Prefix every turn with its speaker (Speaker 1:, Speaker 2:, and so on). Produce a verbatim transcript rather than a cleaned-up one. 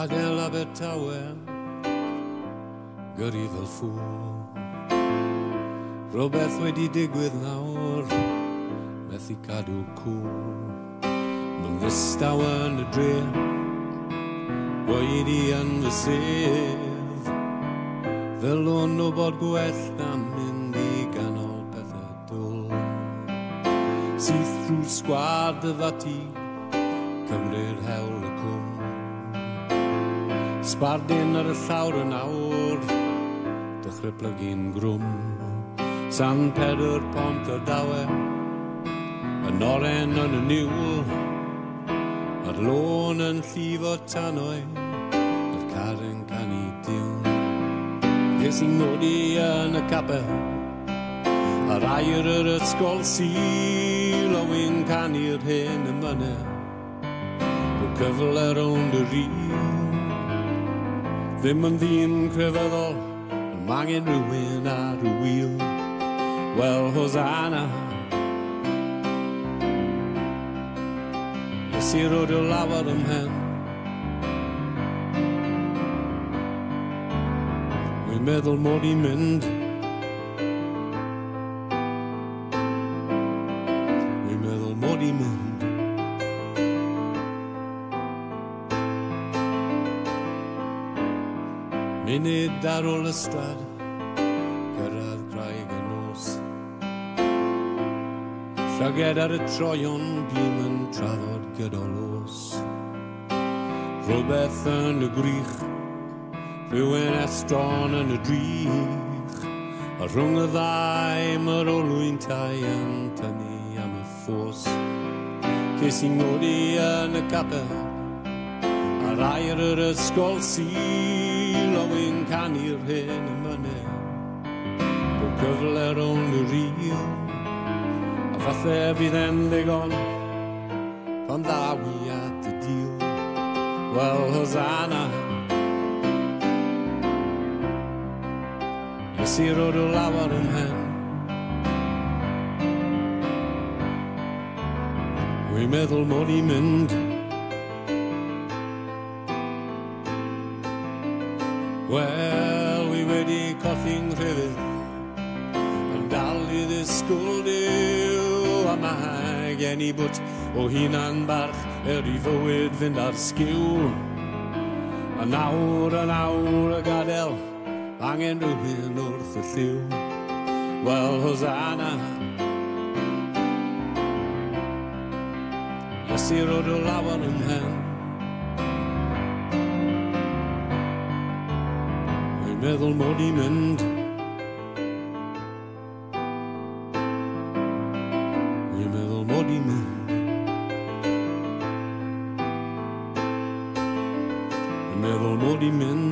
Speaker 1: Gadael Abertawe, gyrru fel ffwl. Rhywbeth wedi digwydd nawr, methu cadw cwl. Mae'n ddistaw yn y dre, gweidi yn fy sedd. Fel o'n o bod gwell na mynd i ganol pethau dwl. Sydd drwy sgwad y fati, cymryd hewl y cwm. Sbardyn ar y llawr yn awr, dechrau plygu'n grwm. San Pedr Pont y dawe, yn oren yn y niwl. A'r lôn yn llifo tanoi, yr car yn canu diwn. Ges i'n nodi yn y capel, a'r air yr ysgol sil, o wy'n canu'r hen y mynel, o cyfle rownd y rîl. Ddim yn ddyn crefyddol, yn angen rhywun ar y wheel. Wel, Hosanna, nes i rod o lawer ym mhen. Wy'n meddwl mod i'n mynd, wy'n meddwl mod i'n mynd. Munud ar ôl ystrad, gyrraedd graig y nos. Llyged ar y troion, bym yn trafod gydol os. Rhywbeth yn y grych, rhywun estron yn y drych. A rhwng y ddau, mae'r olwyn tai yn tynnu am y ffos. Ces i'n nodi yn y capel, a'r air yr ysgol sil, o wy'n canu'r hen y mynel, o cyfle rownd y rîl. A falle fydd e'n ddigon, pan ddawi at y dîl. Wel, Hosanna, nes i rod o lawer ym mhen. Wy'n meddwl mod i'n mynd, wel, wi wedi colli'n rhyfydd, yn dal i ddisgwyl Duw, a mae gen i bwt o hunan barch er i fywyd fynd ar sgiw. A nawr a nawr y gadael, angen rhywun wrth y lliw. Wel, Hosanna, nes i rod o lawer ym mhen. Wy'n meddwl mod i'n mynd, wy'n meddwl mod i'n mynd. Wy'n meddwl mod i'n mynd.